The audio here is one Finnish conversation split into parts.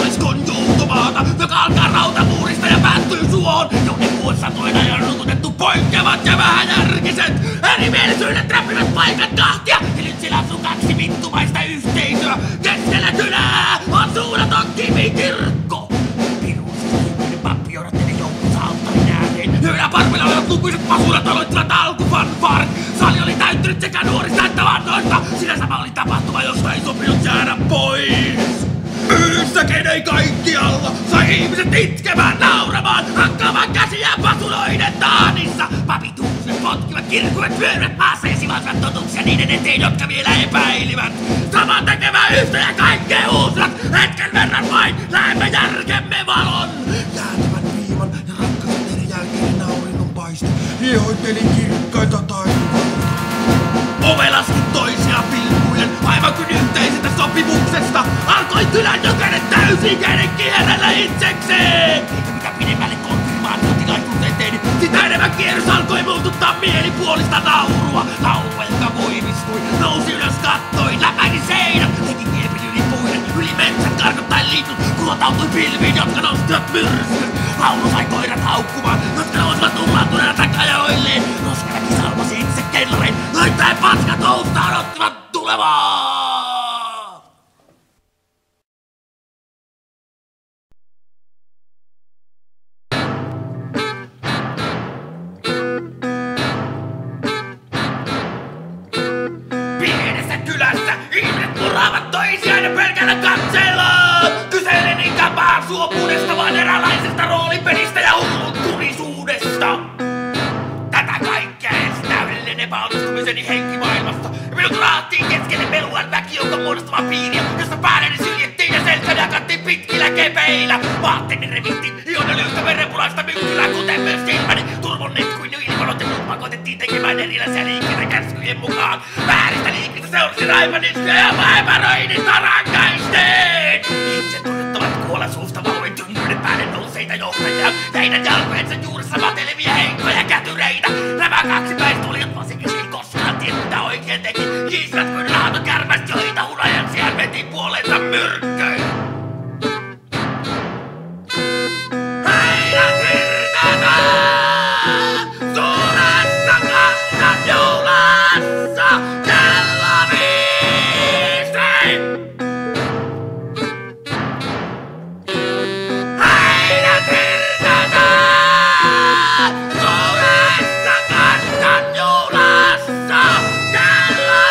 puoliskon joutomaata, joka alkaa rautamuurista ja päättyy suohon, jonne vuosisatoina on nukutettu poikkeavat ja vähäjärkiset. Erimielisyydet räppivät paikat kahtia, ja nyt siellä asuu kaksi vittumaista yhteisöä. Keskellä kylää on suunnaton kivikirkko. Piruusisesti pappi odotteli joukkonsa alttarin ääreen. Yläparvilla olevat lukuiset pasunat aloittivat alkufanfaarit. Sali oli täyttynyt sekä nuorista että vannoista. Sillä sama oli tapahtuma, josta ei sopinut jäädä pois. Yhdessä kenei kaikkialla sai ihmiset itkemään, nauramaan, hakkaamaan käsiään pasunoiden taanissa. Papit huusivat, potkivat, kirkuivat, vyöryvät, aseisivat totuksia niiden eteen, jotka vielä epäilivät. Saman tekevää yhtä ja kaikkea uusivat, hetken verran vain näemme järkemme valon. Jäätävän viiman ja rakkauden jälkeinen auringonpaiste hiehoitteli kirkkaita taivaita. Ovelasti toisia pilkujen, aivan kuin yhteisestä sopimuksesta, alkoi kylän jokainen täysi-ikäinen kierrellä itsekseen. Ja mitä pidemmälle konfirmaatiotilaisuuteen tein, sitä enemmän kierros alkoi muututtaa mielipuolista naurua. Naurua, joka voimistui, nousi ylös kattoin, läpäini seinät, teki kiepin yli puiden, yli metsät karkottaen liitut, kuotautui pilviin, jotka nousivat myrskyyn. Laulu sai koirat haukkumaan, jotka nousivat tullaantuneena takajaoilleen. Roskeväki salmasi itse kellarein, löytäen paskat ousta odottivat tulevaa! Pienessä kylässä ihmiset murhaavat toisiaan ja pelkällä katsellaan. Kyse ei niinkään maansuopuudesta, vaan eräänlaisesta roolipelistä ja hullunturisuudesta. Tätä kaikkea ensi täydellinen epäonnistumiseni henkimaailmasta. Ja minut raattiin keskelle meluan väkijoukon muodostama piiriä, josta päälleni syljettiin ja selkäni hakattiin pitkillä kepeillä. Vaatteeni revittiin ioneli yhtä verenpunaista mykkyllä, kuten myös silmäni. Turvonneet kuin ilmanot ja muut pakotettiin tekemään erilaisia liikkeitä käskyjen mukaan. Vääristä liikkeistä seurasi raivaniskuja ja maailmanroinnista rankaisteen. Ihmiset tunnettavat kuolla suusta valuen tyngyyden päälle nouseita johtajia. Teidän jalkojensa juuressa mateleviä henkkoja kätyreitä. Nämä kaksi päistulijat vasinkin ei koskaan tiedä mitä oikein teki. Kiisivät kuin raatokärmästä, joita hurajan sijaan veti puoleensa myrkköön. Heidät hirtetään suuressa kansan joulassa kello 5. Heidät hirtetään suuressa kansan joulassa kello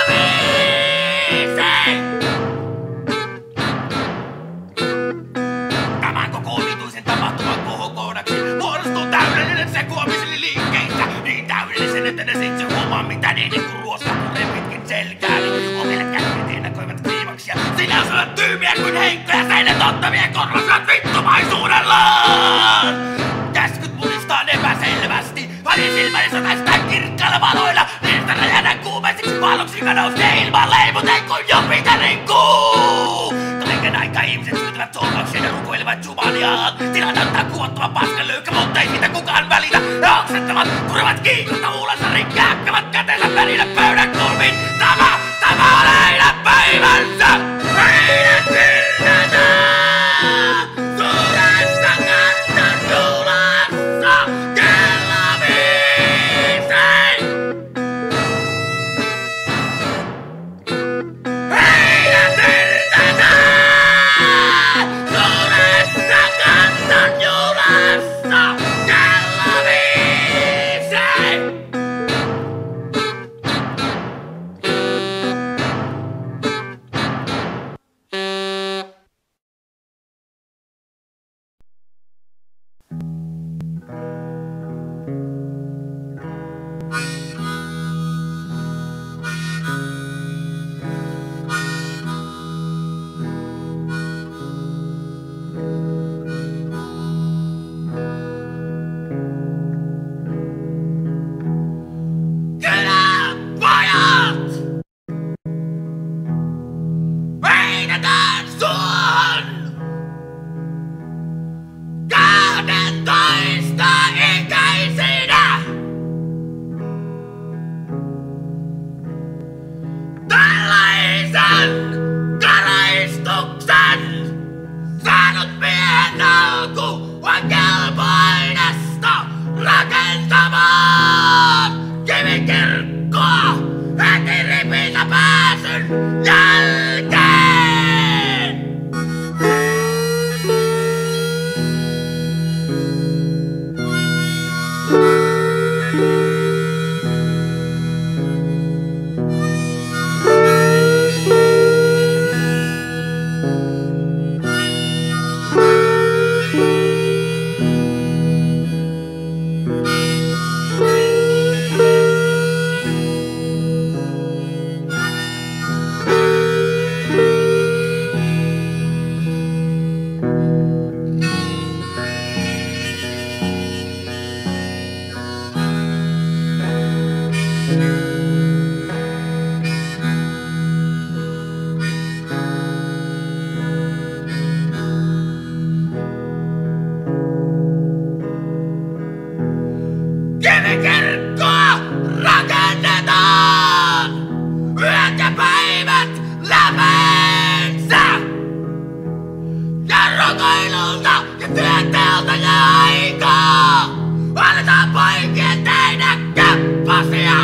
5. Tämän koko omituisen tapahtuman kohokohdaksi muodostuu täydellinen sekoamiseli liikkeistä. Niin täydellisen, että ne itse huomaa mitä niiden kun ruoska puree pitkin selkääni. Omelet käskyt ennakoivat kliimaksia. Sinä osavat tyymiä kuin henkkoja seinät ottavia korvasivat vittumaiisuudellaan. Käskyt mulistaan epäselvästi. Vanin silmäni sotaistaan kirkkailla valoilla. Niistä räjähdän kuumeisiksi palloksi, joka nousee ilman leimuten kuin Jupiterin kuu. Kaiken aikaa ihmiset syytävät solvauksia ja rukoilevat Jumaliaan. Tilanne antaa kuvattoman paskan löykkä, mutta ei siitä kukaan välitä. Ne oksettavat, kurevat kiikosta huulensa rikki, hakkavat kätensä välillä pöydän kulmiin. Tämä on heidän päivänsä! Heidät hirtetään suuressa kansan juhlassa kello 5. Heidät hirtetään suuressa kansan juhlassa kello 5. Veidetään sun 12 Sen alku on kelpoinesta rakentamaan kivikirkkoa heti ripinsä pääsyn jälkeen! Kivikirkkoa rakennetaan! Yöt ja päivät läpeensä! Ja rukoilulta ja työnteolta ja aikaa! Annetaan poikien tehdä kepposia!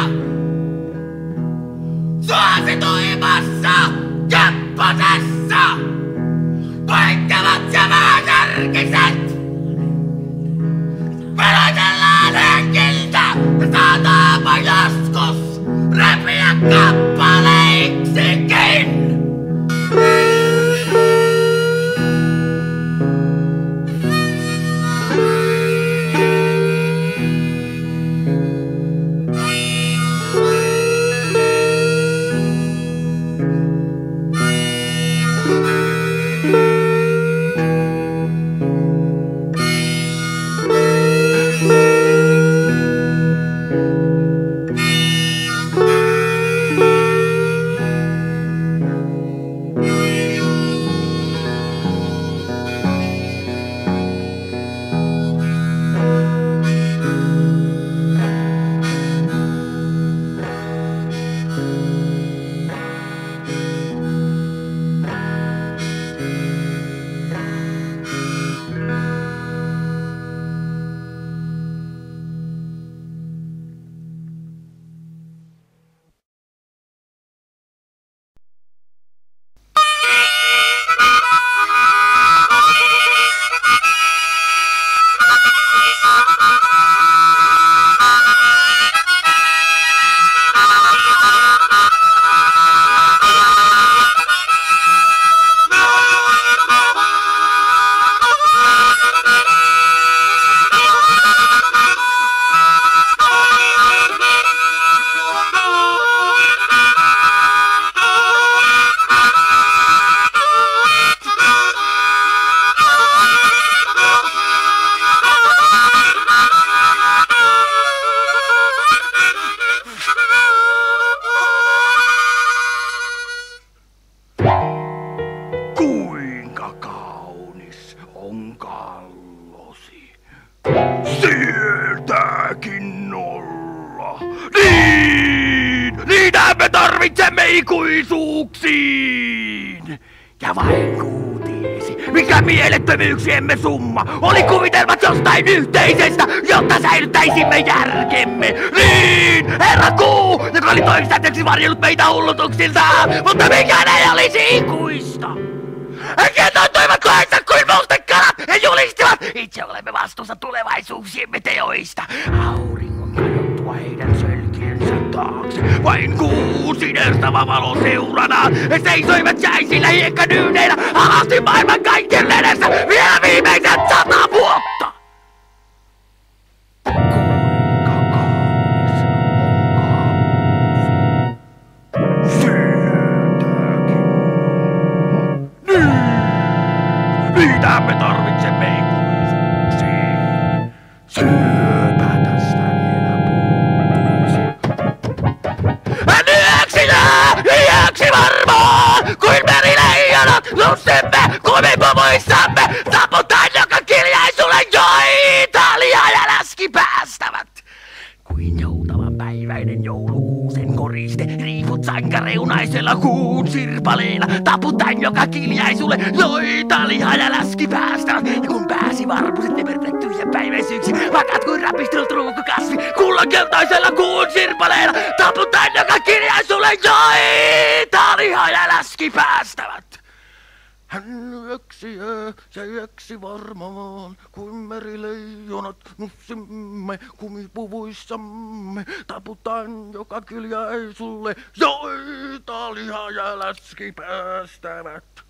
Suosituimmassa kepposessa! Poikkeavat ja vähäjärkiset! Pelotellaan henkiltä ja saataanpa joskus repiä kappaleiksikin! Me tarvitsemme ikuisuuksiin! Ja vain kuutiesi, mikä mielettömyyksiemme summa oli kuvitelmat jostain yhteisestä, jotta säilyttäisimme järkemme. Niin, herra Kuu, joka oli toistaiseksi varjellut meitä hullutuksiltaan, mutta mikään ei olisi ikuista. He kietoutuivat kohensa kuin mustekalat ja julistivat, itse olemme vastuussa tulevaisuuksiemme teoista. Auringon kadottua heidän selkiensä taakse, vain Kuu sinertävä valo seuranaan. He seisoivat jäisillä hiekkadyyneinä alasti maailman kaikkien edessä vielä viimeiset 100 vuotta. Kuinka kaunis on sieltäkin olla. Niitä me tarvitsemme ikuisuuksiin. Syöpä tästä vielä puuttuisi. Yöksi varmaan, kuin merileijonat lussemme kumipuvuissamme, taputaan joka kiljaisulle jo Italiaa ja läski päästävät. Kuin joutavan päiväinen joulukuusen koriste riiput Sankareunaisella kuun sirpaleilla taputan joka kiljaisulle, joita liha ja läski päästävät. Ja kun pääsi varpuset emertetty ja päiväisyyksi, vakat kuin rapistunut ruukukasvi, kullan keltaisella kuun sirpaleilla taputan joka kiljaisulle, joita liha ja läski päästävät. Hän yöksi varmaan, kuin merileijonat nussimme kumipuvuissamme. Taputaan joka kiljaisulle, joita liha ja läski päästävät.